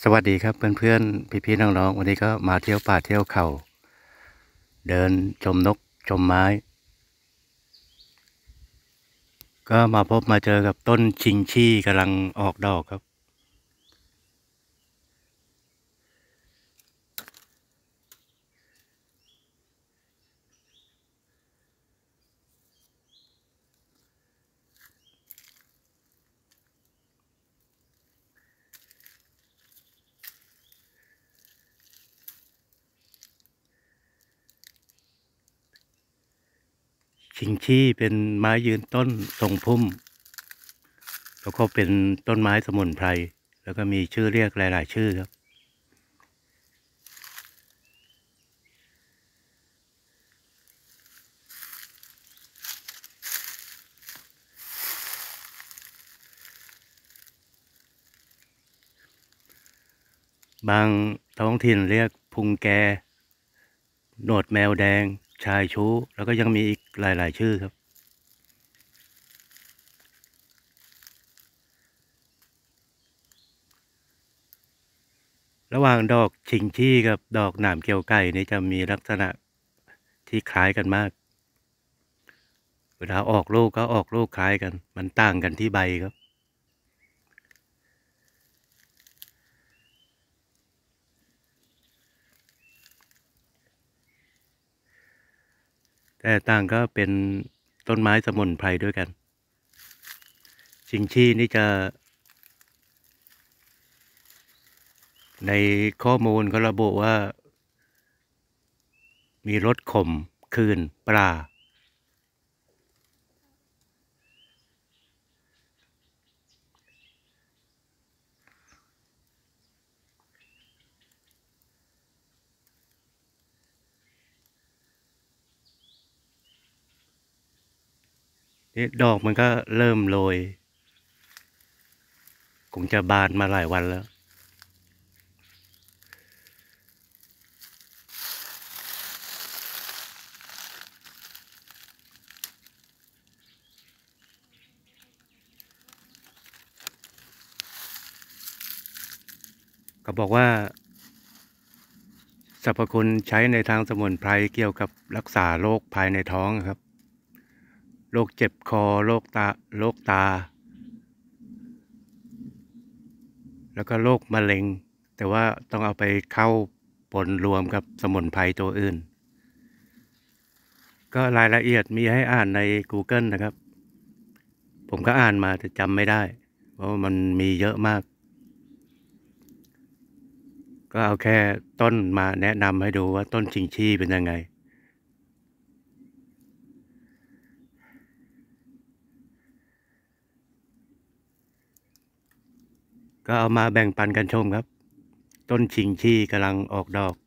สวัสดีครับเพื่อนๆพี่ๆน้องๆวันนี้ก็มาเที่ยวป่าเที่ยวเขาเดินชมนกชมไม้ก็มาพบมาเจอกับต้นชิงชี่กำลังออกดอกครับชิงชี่เป็นไม้ยืนต้นทรงพุ่มแล้วก็เป็นต้นไม้สมุนไพรแล้วก็มีชื่อเรียกหลายๆชื่อครับบางท้องถิ่นเรียกพุงแกหนวดแมวแดงชายชู้แล้วก็ยังมีอีกหลายๆชื่อครับระหว่างดอกชิงชี่กับดอกหนามเกี่ยวไก่นี่จะมีลักษณะที่คล้ายกันมากเวลาออกลูกก็ออกลูกคล้ายกันมันต่างกันที่ใบครับ แต่ต่างก็เป็นต้นไม้สมุนไพรด้วยกันชิงชี่นี่จะในข้อมูลเขาระบุว่ามีรสขมขื่นปลานี่ดอกมันก็เริ่มโรยคงจะบานมาหลายวันแล้วเขาบอกว่าสรรพคุณใช้ในทางสมุนไพรเกี่ยวกับรักษาโรคภายในท้องครับโรคเจ็บคอโรคตาแล้วก็โรคมะเร็งแต่ว่าต้องเอาไปเข้าปนรวมกับสมุนไพรตัวอื่นก็รายละเอียดมีให้อ่านใน Google นะครับผมก็อ่านมาแต่จำไม่ได้เพราะมันมีเยอะมากก็เอาแค่ต้นมาแนะนำให้ดูว่าต้นชิงชี่เป็นยังไงก็เอามาแบ่งปันกันชมครับต้นชิงชี่กำลังออกดอก